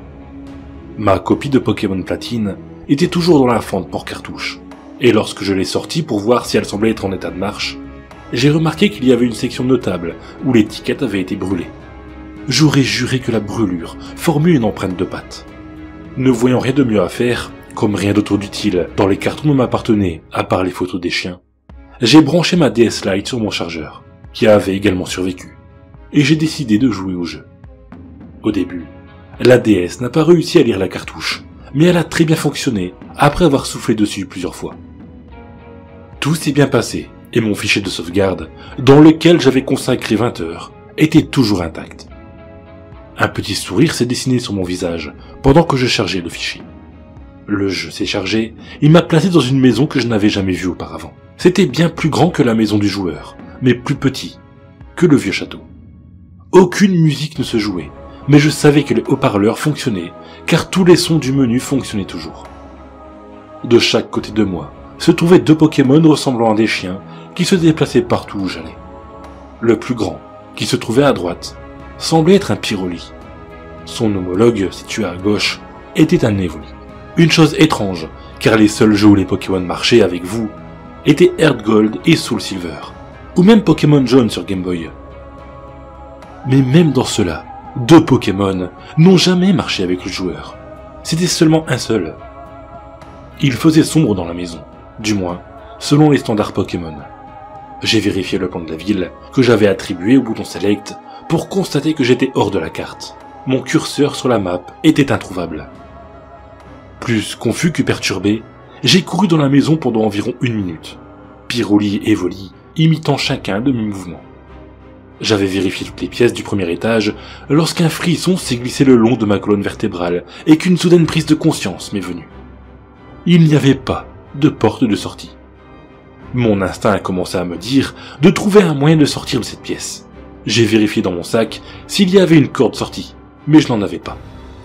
Ma copie de Pokémon Platine était toujours dans la fente porte-cartouche, et lorsque je l'ai sortie pour voir si elle semblait être en état de marche, j'ai remarqué qu'il y avait une section notable où l'étiquette avait été brûlée. J'aurais juré que la brûlure formait une empreinte de patte. Ne voyant rien de mieux à faire, comme rien d'autre d'utile dans les cartons ne m'appartenaient à part les photos des chiens, j'ai branché ma DS Lite sur mon chargeur, qui avait également survécu, et j'ai décidé de jouer au jeu. Au début, la DS n'a pas réussi à lire la cartouche, mais elle a très bien fonctionné après avoir soufflé dessus plusieurs fois. Tout s'est bien passé, et mon fichier de sauvegarde, dans lequel j'avais consacré 20 heures, était toujours intact. Un petit sourire s'est dessiné sur mon visage pendant que je chargeais le fichier. Le jeu s'est chargé, il m'a placé dans une maison que je n'avais jamais vue auparavant. C'était bien plus grand que la maison du joueur, mais plus petit que le vieux château. Aucune musique ne se jouait, mais je savais que les haut-parleurs fonctionnaient, car tous les sons du menu fonctionnaient toujours. De chaque côté de moi se trouvaient 2 Pokémon ressemblant à des chiens qui se déplaçaient partout où j'allais. Le plus grand, qui se trouvait à droite, semblait être un Pyroli. Son homologue, situé à gauche, était un Evoli. Une chose étrange, car les seuls jeux où les Pokémon marchaient avec vous étaient Heart Gold et Soul Silver, ou même Pokémon Jaune sur Game Boy. Mais même dans cela, 2 Pokémon n'ont jamais marché avec le joueur. C'était seulement un seul. Il faisait sombre dans la maison, du moins, selon les standards Pokémon. J'ai vérifié le plan de la ville, que j'avais attribué au bouton Select, pour constater que j'étais hors de la carte. Mon curseur sur la map était introuvable. Plus confus que perturbé, j'ai couru dans la maison pendant environ 1 minute, Pyroli et Evoli imitant chacun de mes mouvements. J'avais vérifié toutes les pièces du premier étage lorsqu'un frisson s'est glissé le long de ma colonne vertébrale et qu'une soudaine prise de conscience m'est venue. Il n'y avait pas de porte de sortie. Mon instinct a commencé à me dire de trouver un moyen de sortir de cette pièce. J'ai vérifié dans mon sac s'il y avait une corde sortie, mais je n'en avais pas.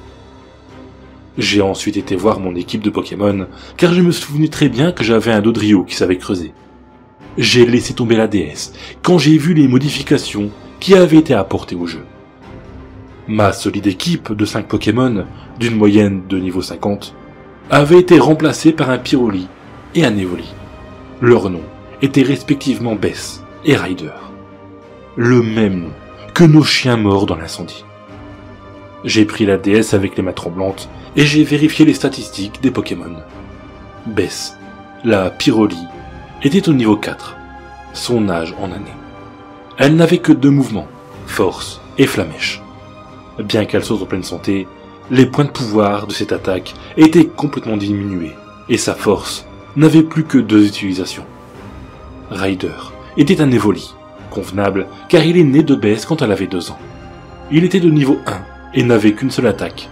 J'ai ensuite été voir mon équipe de Pokémon, car je me souvenais très bien que j'avais un Dodrio qui savait creuser. J'ai laissé tomber la DS quand j'ai vu les modifications qui avaient été apportées au jeu. Ma solide équipe de 5 Pokémon, d'une moyenne de niveau 50, avait été remplacée par un Pyroli et un Evoli. Leurs noms étaient respectivement Bess et Ryder. Le même nom que nos chiens morts dans l'incendie. J'ai pris la DS avec les mains tremblantes et j'ai vérifié les statistiques des Pokémon. Bess, la Pyroli, était au niveau 4, son âge en année. Elle n'avait que 2 mouvements, Force et Flamèche. Bien qu'elle soit en pleine santé, les points de pouvoir de cette attaque étaient complètement diminués et sa force n'avait plus que 2 utilisations. Ryder était un Evoli, convenable car il est né de Bess quand elle avait 2 ans. Il était de niveau 1 et n'avait qu'une seule attaque,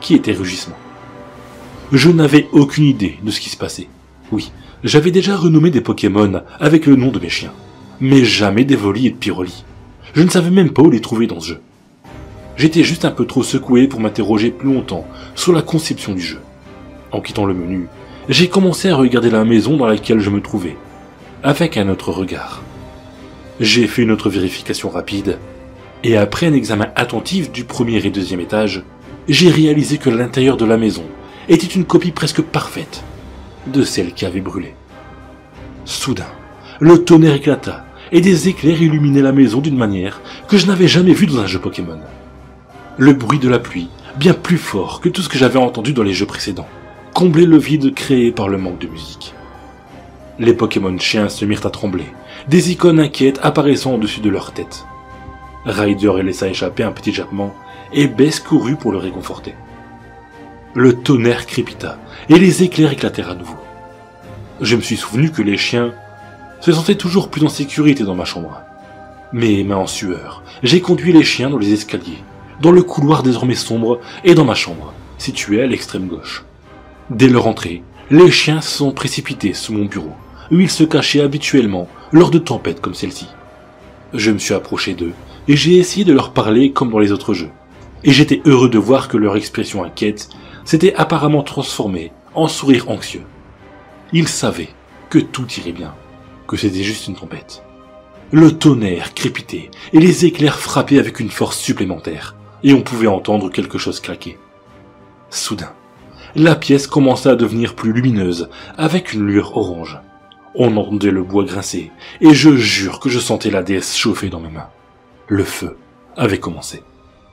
qui était rugissement. Je n'avais aucune idée de ce qui se passait. Oui, j'avais déjà renommé des Pokémon avec le nom de mes chiens, mais jamais d'Evoli et de Pyroli. Je ne savais même pas où les trouver dans ce jeu. J'étais juste un peu trop secoué pour m'interroger plus longtemps sur la conception du jeu. En quittant le menu, j'ai commencé à regarder la maison dans laquelle je me trouvais, avec un autre regard. J'ai fait une autre vérification rapide, et après un examen attentif du premier et deuxième étage, j'ai réalisé que l'intérieur de la maison était une copie presque parfaite de celle qui avait brûlé. Soudain, le tonnerre éclata, et des éclairs illuminaient la maison d'une manière que je n'avais jamais vue dans un jeu Pokémon. Le bruit de la pluie, bien plus fort que tout ce que j'avais entendu dans les jeux précédents, comblait le vide créé par le manque de musique. Les Pokémon chiens se mirent à trembler, des icônes inquiètes apparaissant au-dessus de leur tête. Ryder laissa échapper un petit jappement, et Bess courut pour le réconforter. Le tonnerre crépita, et les éclairs éclatèrent à nouveau. Je me suis souvenu que les chiens se sentaient toujours plus en sécurité dans ma chambre. Mes mains en sueur, j'ai conduit les chiens dans les escaliers, dans le couloir désormais sombre et dans ma chambre, située à l'extrême gauche. Dès leur entrée, les chiens se sont précipités sous mon bureau, où ils se cachaient habituellement lors de tempêtes comme celle-ci. Je me suis approché d'eux, et j'ai essayé de leur parler comme dans les autres jeux. Et j'étais heureux de voir que leur expression inquiète s'était apparemment transformée en sourire anxieux. Ils savaient que tout irait bien, que c'était juste une tempête. Le tonnerre crépitait et les éclairs frappaient avec une force supplémentaire, et on pouvait entendre quelque chose claquer. Soudain, la pièce commença à devenir plus lumineuse, avec une lueur orange. On entendait le bois grincer, et je jure que je sentais la déesse chauffer dans mes mains. Le feu avait commencé.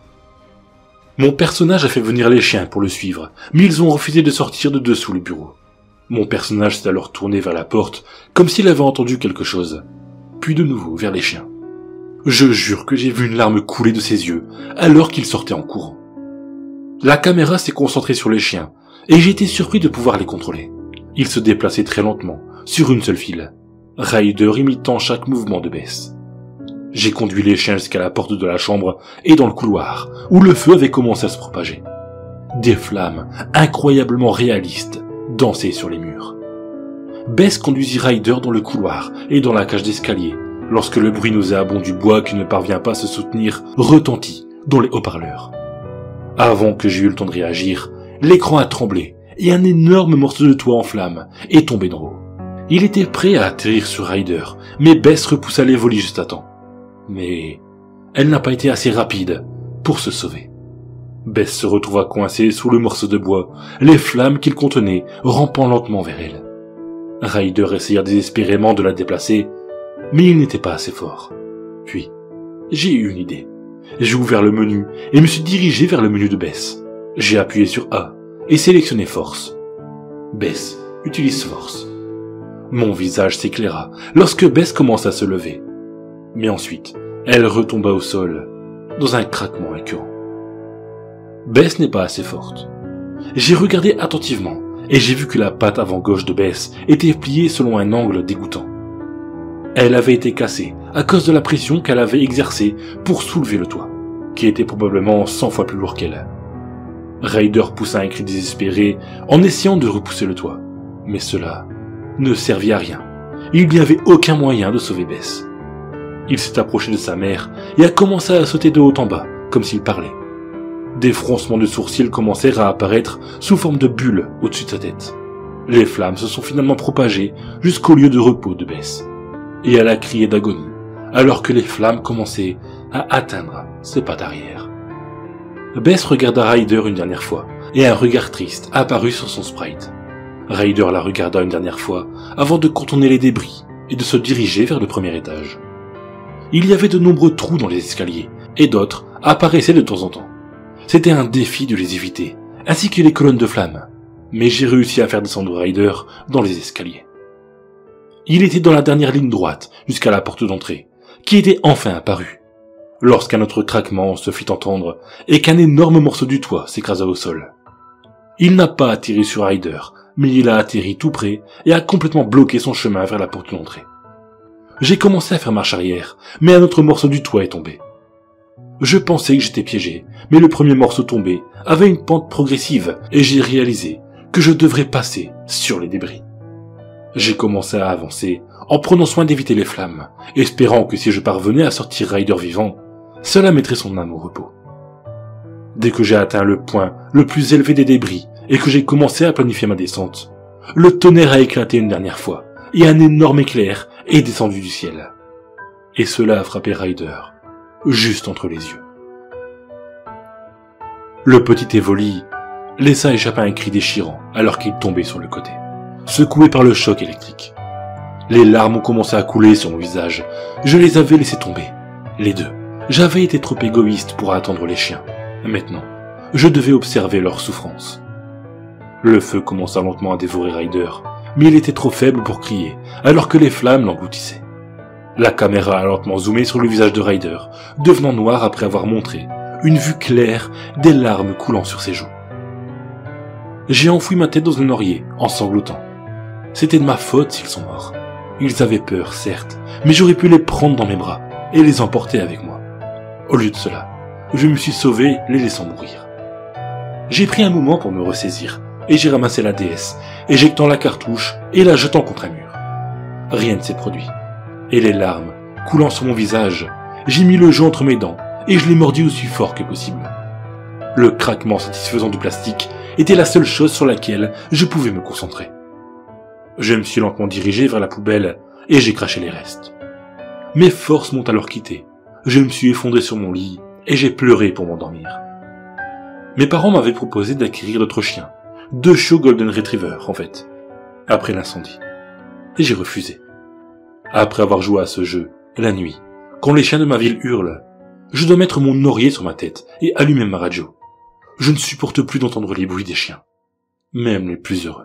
Mon personnage a fait venir les chiens pour le suivre, mais ils ont refusé de sortir de dessous le bureau. Mon personnage s'est alors tourné vers la porte, comme s'il avait entendu quelque chose, puis de nouveau vers les chiens. Je jure que j'ai vu une larme couler de ses yeux, alors qu'il sortait en courant. La caméra s'est concentrée sur les chiens, et j'ai été surpris de pouvoir les contrôler. Ils se déplaçaient très lentement, sur une seule file, Ryder imitant chaque mouvement de Bess. J'ai conduit les chiens jusqu'à la porte de la chambre et dans le couloir, où le feu avait commencé à se propager. Des flammes, incroyablement réalistes, dansaient sur les murs. Bess conduisit Ryder dans le couloir et dans la cage d'escalier, lorsque le bruit nauséabond du bois qui ne parvient pas à se soutenir retentit dans les haut-parleurs. Avant que j'aie eu le temps de réagir, l'écran a tremblé et un énorme morceau de toit en flammes est tombé d'en haut. Il était prêt à atterrir sur Ryder, mais Bess repoussa l'Evoli juste à temps. Mais elle n'a pas été assez rapide pour se sauver. Bess se retrouva coincée sous le morceau de bois, les flammes qu'il contenait rampant lentement vers elle. Ryder essaya désespérément de la déplacer, mais il n'était pas assez fort. Puis, j'ai eu une idée. J'ai ouvert le menu et me suis dirigé vers le menu de Bess. J'ai appuyé sur A et sélectionné Force. Bess utilise Force. Mon visage s'éclaira lorsque Bess commença à se lever. Mais ensuite, elle retomba au sol, dans un craquement écœurant. Bess n'est pas assez forte. J'ai regardé attentivement, et j'ai vu que la patte avant gauche de Bess était pliée selon un angle dégoûtant. Elle avait été cassée à cause de la pression qu'elle avait exercée pour soulever le toit, qui était probablement 100 fois plus lourd qu'elle. Ryder poussa un cri désespéré en essayant de repousser le toit, mais cela ne servit à rien. Il n'y avait aucun moyen de sauver Bess. Il s'est approché de sa mère et a commencé à sauter de haut en bas, comme s'il parlait. Des froncements de sourcils commencèrent à apparaître sous forme de bulles au-dessus de sa tête. Les flammes se sont finalement propagées jusqu'au lieu de repos de Bess. Et elle a crié d'agonie, alors que les flammes commençaient à atteindre ses pattes arrière. Bess regarda Ryder une dernière fois, et un regard triste apparut sur son sprite. Ryder la regarda une dernière fois avant de contourner les débris et de se diriger vers le premier étage. Il y avait de nombreux trous dans les escaliers, et d'autres apparaissaient de temps en temps. C'était un défi de les éviter, ainsi que les colonnes de flammes, mais j'ai réussi à faire descendre Ryder dans les escaliers. Il était dans la dernière ligne droite, jusqu'à la porte d'entrée, qui était enfin apparue, lorsqu'un autre craquement se fit entendre, et qu'un énorme morceau du toit s'écrasa au sol. Il n'a pas atterri sur Ryder, mais il a atterri tout près, et a complètement bloqué son chemin vers la porte d'entrée. J'ai commencé à faire marche arrière, mais un autre morceau du toit est tombé. Je pensais que j'étais piégé, mais le premier morceau tombé avait une pente progressive et j'ai réalisé que je devrais passer sur les débris. J'ai commencé à avancer en prenant soin d'éviter les flammes, espérant que si je parvenais à sortir Ryder vivant, cela mettrait son âme au repos. Dès que j'ai atteint le point le plus élevé des débris et que j'ai commencé à planifier ma descente, le tonnerre a éclaté une dernière fois et un énorme éclair est descendu du ciel. Et cela a frappé Ryder, juste entre les yeux. Le petit Evoli laissa échapper un cri déchirant alors qu'il tombait sur le côté, secoué par le choc électrique. Les larmes ont commencé à couler sur mon visage. Je les avais laissées tomber, les deux. J'avais été trop égoïste pour attendre les chiens. Maintenant, je devais observer leur souffrance. Le feu commença lentement à dévorer Ryder, mais il était trop faible pour crier, alors que les flammes l'engloutissaient. La caméra a lentement zoomé sur le visage de Ryder, devenant noir après avoir montré une vue claire des larmes coulant sur ses joues. J'ai enfoui ma tête dans un oreiller, en sanglotant. C'était de ma faute s'ils sont morts. Ils avaient peur, certes, mais j'aurais pu les prendre dans mes bras et les emporter avec moi. Au lieu de cela, je me suis sauvé, les laissant mourir. J'ai pris un moment pour me ressaisir, et j'ai ramassé la déesse, éjectant la cartouche et la jetant contre un mur. Rien ne s'est produit. Et les larmes, coulant sur mon visage, j'ai mis le jeu entre mes dents, et je l'ai mordu aussi fort que possible. Le craquement satisfaisant du plastique était la seule chose sur laquelle je pouvais me concentrer. Je me suis lentement dirigé vers la poubelle, et j'ai craché les restes. Mes forces m'ont alors quitté. Je me suis effondré sur mon lit, et j'ai pleuré pour m'endormir. Mes parents m'avaient proposé d'acquérir d'autres chiens, 2 chiots Golden Retriever en fait, après l'incendie. Et j'ai refusé. Après avoir joué à ce jeu, la nuit, quand les chiens de ma ville hurlent, je dois mettre mon oreiller sur ma tête et allumer ma radio. Je ne supporte plus d'entendre les bruits des chiens, même les plus heureux.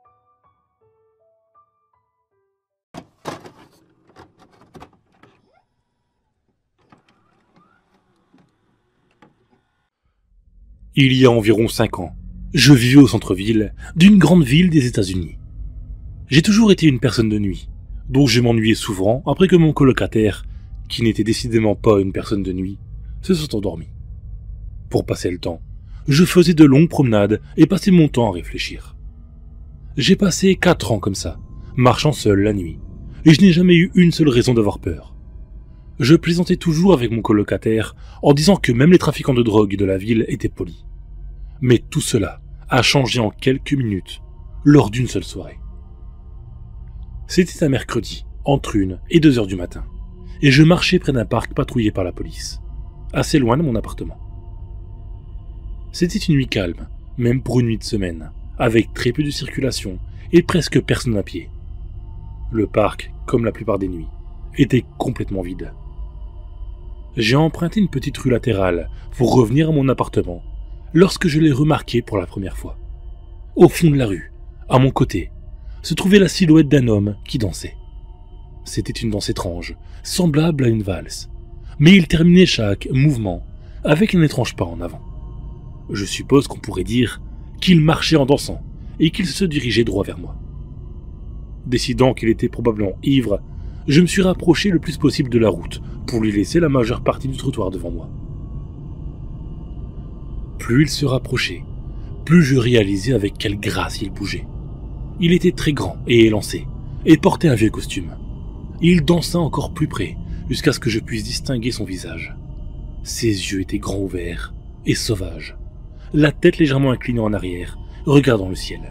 Il y a environ 5 ans, je vivais au centre-ville d'une grande ville des États-Unis. J'ai toujours été une personne de nuit, donc je m'ennuyais souvent après que mon colocataire, qui n'était décidément pas une personne de nuit, se soit endormi. Pour passer le temps, je faisais de longues promenades et passais mon temps à réfléchir. J'ai passé 4 ans comme ça, marchant seul la nuit, et je n'ai jamais eu une seule raison d'avoir peur. Je plaisantais toujours avec mon colocataire en disant que même les trafiquants de drogue de la ville étaient polis. Mais tout cela a changé en quelques minutes, lors d'une seule soirée. C'était un mercredi, entre 1 et 2 heures du matin, et je marchais près d'un parc patrouillé par la police, assez loin de mon appartement. C'était une nuit calme, même pour une nuit de semaine, avec très peu de circulation et presque personne à pied. Le parc, comme la plupart des nuits, était complètement vide. J'ai emprunté une petite rue latérale pour revenir à mon appartement lorsque je l'ai remarqué pour la première fois. Au fond de la rue, à mon côté, se trouvait la silhouette d'un homme qui dansait. C'était une danse étrange, semblable à une valse, mais il terminait chaque mouvement avec un étrange pas en avant. Je suppose qu'on pourrait dire qu'il marchait en dansant et qu'il se dirigeait droit vers moi. Décidant qu'il était probablement ivre, je me suis rapproché le plus possible de la route pour lui laisser la majeure partie du trottoir devant moi. Plus il se rapprochait, plus je réalisais avec quelle grâce il bougeait. Il était très grand et élancé, et portait un vieux costume. Il dansa encore plus près, jusqu'à ce que je puisse distinguer son visage. Ses yeux étaient grands ouverts et sauvages, la tête légèrement inclinée en arrière, regardant le ciel.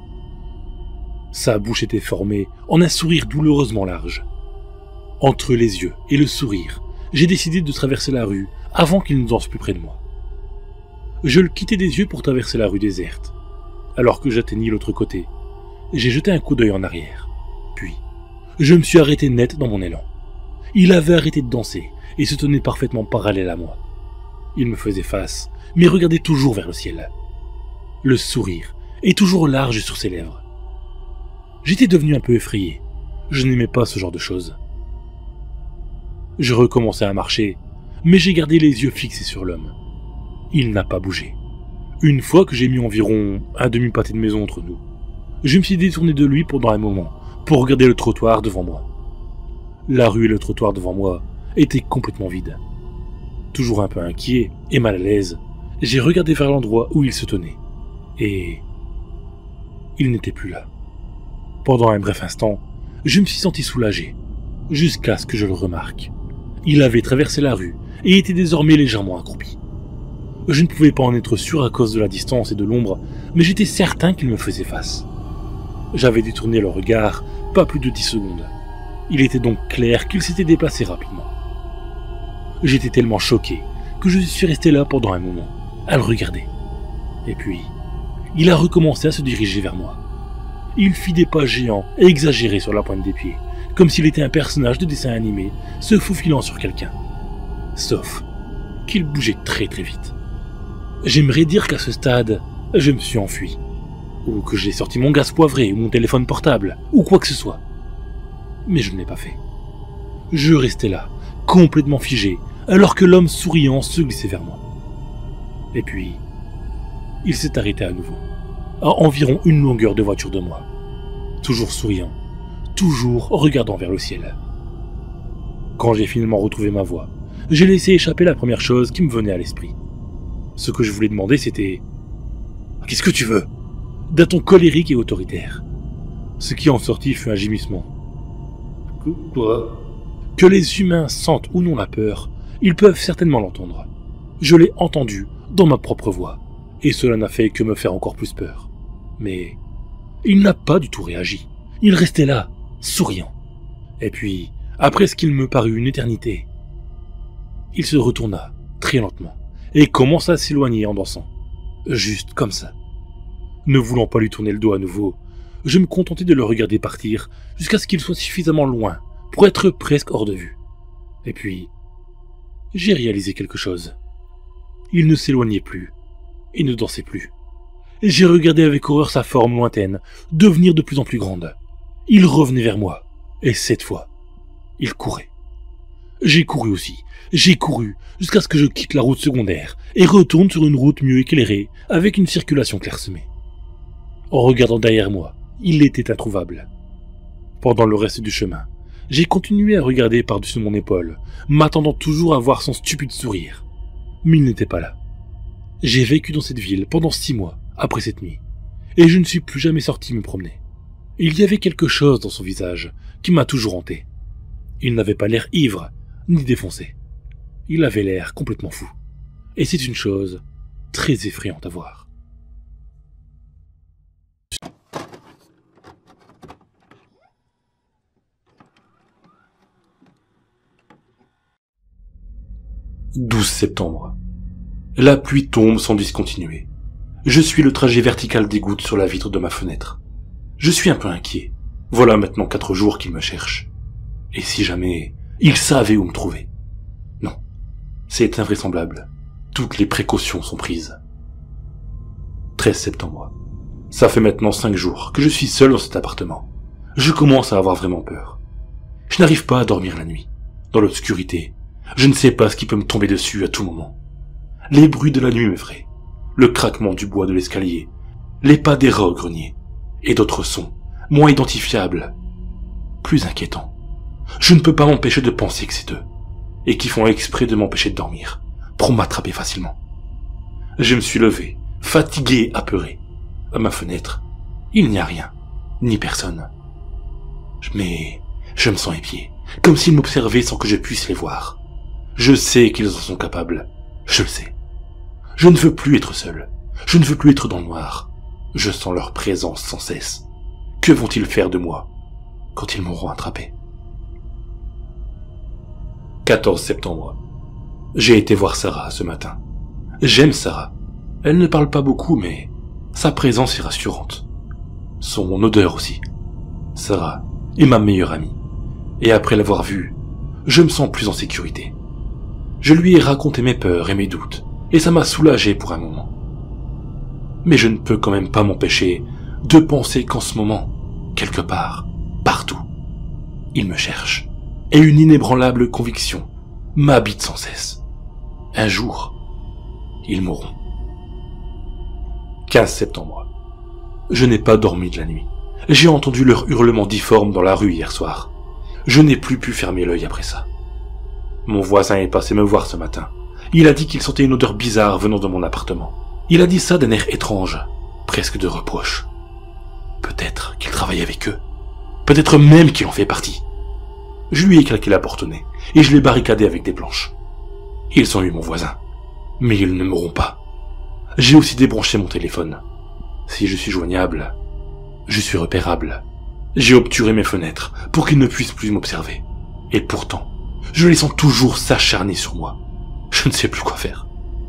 Sa bouche était formée en un sourire douloureusement large. Entre les yeux et le sourire, j'ai décidé de traverser la rue avant qu'il ne danse plus près de moi. Je le quittais des yeux pour traverser la rue déserte. Alors que j'atteignis l'autre côté, j'ai jeté un coup d'œil en arrière. Puis, je me suis arrêté net dans mon élan. Il avait arrêté de danser et se tenait parfaitement parallèle à moi. Il me faisait face, mais regardait toujours vers le ciel. Le sourire est toujours large sur ses lèvres. J'étais devenu un peu effrayé. Je n'aimais pas ce genre de choses. Je recommençais à marcher, mais j'ai gardé les yeux fixés sur l'homme. Il n'a pas bougé. Une fois que j'ai mis environ un demi-pâté de maison entre nous, je me suis détourné de lui pendant un moment pour regarder le trottoir devant moi. La rue et le trottoir devant moi étaient complètement vides. Toujours un peu inquiet et mal à l'aise, j'ai regardé vers l'endroit où il se tenait. Et il n'était plus là. Pendant un bref instant, je me suis senti soulagé, jusqu'à ce que je le remarque. Il avait traversé la rue et était désormais légèrement accroupi. Je ne pouvais pas en être sûr à cause de la distance et de l'ombre, mais j'étais certain qu'il me faisait face. J'avais détourné le regard pas plus de 10 secondes. Il était donc clair qu'il s'était déplacé rapidement. J'étais tellement choqué que je suis resté là pendant un moment, à le regarder. Et puis, il a recommencé à se diriger vers moi. Il fit des pas géants et exagérés sur la pointe des pieds, comme s'il était un personnage de dessin animé se faufilant sur quelqu'un. Sauf qu'il bougeait très très vite. J'aimerais dire qu'à ce stade, je me suis enfui, ou que j'ai sorti mon gaz poivré ou mon téléphone portable, ou quoi que ce soit. Mais je ne l'ai pas fait. Je restais là, complètement figé, alors que l'homme souriant se glissait vers moi. Et puis, il s'est arrêté à nouveau, à environ une longueur de voiture de moi, toujours souriant, toujours regardant vers le ciel. Quand j'ai finalement retrouvé ma voix, j'ai laissé échapper la première chose qui me venait à l'esprit. Ce que je voulais demander, c'était « Qu'est-ce que tu veux ?» d'un ton colérique et autoritaire. Ce qui en sortit fut un gémissement. « Quoi ?» Que les humains sentent ou non la peur, ils peuvent certainement l'entendre. Je l'ai entendu dans ma propre voix, et cela n'a fait que me faire encore plus peur. Mais il n'a pas du tout réagi. Il restait là, souriant. Et puis, après ce qu'il me parut une éternité, il se retourna, très lentement, et commença à s'éloigner en dansant. Juste comme ça. Ne voulant pas lui tourner le dos à nouveau, je me contentais de le regarder partir jusqu'à ce qu'il soit suffisamment loin pour être presque hors de vue. Et puis, j'ai réalisé quelque chose. Il ne s'éloignait plus, et ne dansait plus. J'ai regardé avec horreur sa forme lointaine devenir de plus en plus grande. Il revenait vers moi, et cette fois, il courait. J'ai couru aussi. J'ai couru jusqu'à ce que je quitte la route secondaire et retourne sur une route mieux éclairée avec une circulation clairsemée. En regardant derrière moi, il était introuvable. Pendant le reste du chemin, j'ai continué à regarder par-dessus mon épaule, m'attendant toujours à voir son stupide sourire. Mais il n'était pas là. J'ai vécu dans cette ville pendant 6 mois après cette nuit, et je ne suis plus jamais sorti me promener. Il y avait quelque chose dans son visage qui m'a toujours hanté. Il n'avait pas l'air ivre, ni défoncé. Il avait l'air complètement fou. Et c'est une chose très effrayante à voir. « 12 septembre. La pluie tombe sans discontinuer. Je suis le trajet vertical des gouttes sur la vitre de ma fenêtre. Je suis un peu inquiet. Voilà maintenant 4 jours qu'il me cherche. Et si jamais il savait où me trouver? Non, c'est invraisemblable. Toutes les précautions sont prises. 13 septembre. Ça fait maintenant 5 jours que je suis seul dans cet appartement. Je commence à avoir vraiment peur. Je n'arrive pas à dormir la nuit. Dans l'obscurité, je ne sais pas ce qui peut me tomber dessus à tout moment. Les bruits de la nuit m'effraient. Le craquement du bois de l'escalier, les pas des rats au grenier, et d'autres sons, moins identifiables, plus inquiétants. Je ne peux pas m'empêcher de penser que c'est eux, et qui font exprès de m'empêcher de dormir, pour m'attraper facilement. Je me suis levé, fatigué et apeuré. À ma fenêtre, il n'y a rien, ni personne. Mais je me sens épié, comme s'ils m'observaient sans que je puisse les voir. Je sais qu'ils en sont capables, je le sais. Je ne veux plus être seul, je ne veux plus être dans le noir. Je sens leur présence sans cesse. Que vont-ils faire de moi quand ils m'auront attrapé? 14 septembre. J'ai été voir Sarah ce matin. J'aime Sarah. Elle ne parle pas beaucoup, mais sa présence est rassurante. Son odeur aussi. Sarah est ma meilleure amie. Et après l'avoir vue, je me sens plus en sécurité. Je lui ai raconté mes peurs et mes doutes, et ça m'a soulagé pour un moment. Mais je ne peux quand même pas m'empêcher de penser qu'en ce moment, quelque part, partout, il me cherche, et une inébranlable conviction m'habite sans cesse. Un jour, ils mourront. 15 septembre. Je n'ai pas dormi de la nuit. J'ai entendu leur hurlement difforme dans la rue hier soir. Je n'ai plus pu fermer l'œil après ça. Mon voisin est passé me voir ce matin. Il a dit qu'il sentait une odeur bizarre venant de mon appartement. Il a dit ça d'un air étrange, presque de reproche. Peut-être qu'il travaille avec eux. Peut-être même qu'il en fait partie. Je lui ai claqué la porte au nez, et je l'ai barricadé avec des planches. Ils ont eu mon voisin, mais ils ne m'auront pas. J'ai aussi débranché mon téléphone. Si je suis joignable, je suis repérable. J'ai obturé mes fenêtres pour qu'ils ne puissent plus m'observer. Et pourtant, je les sens toujours s'acharner sur moi. Je ne sais plus quoi faire.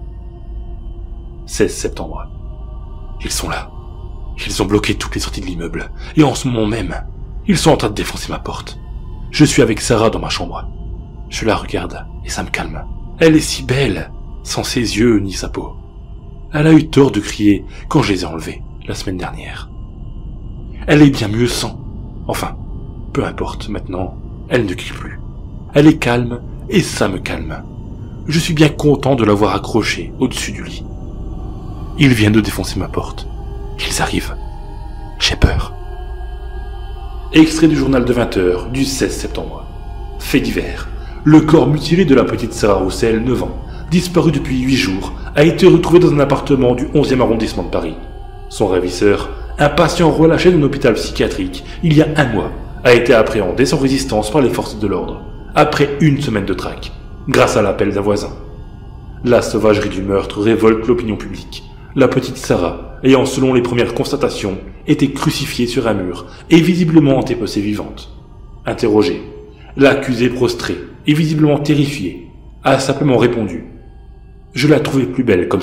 16 septembre. Ils sont là. Ils ont bloqué toutes les sorties de l'immeuble. Et en ce moment même, ils sont en train de défoncer ma porte. Je suis avec Sarah dans ma chambre. Je la regarde et ça me calme. Elle est si belle, sans ses yeux ni sa peau. Elle a eu tort de crier quand je les ai enlevés la semaine dernière. Elle est bien mieux sans. Enfin, peu importe, maintenant, elle ne crie plus. Elle est calme et ça me calme. Je suis bien content de l'avoir accrochée au-dessus du lit. Ils viennent de défoncer ma porte. Ils arrivent. J'ai peur. Extrait du journal de 20h du 16 septembre. Fait divers. Le corps mutilé de la petite Sarah Roussel, 9 ans, disparu depuis 8 jours, a été retrouvé dans un appartement du 11e arrondissement de Paris. Son ravisseur, un patient relâché d'un hôpital psychiatrique il y a 1 mois, a été appréhendé sans résistance par les forces de l'ordre, après 1 semaine de traque, grâce à l'appel d'un voisin. La sauvagerie du meurtre révolte l'opinion publique. La petite Sarah, ayant selon les premières constatations, été crucifiée sur un mur et visiblement antépecée vivante. Interrogée, l'accusée prostrée et visiblement terrifiée, a simplement répondu « Je la trouvais plus belle comme ça ».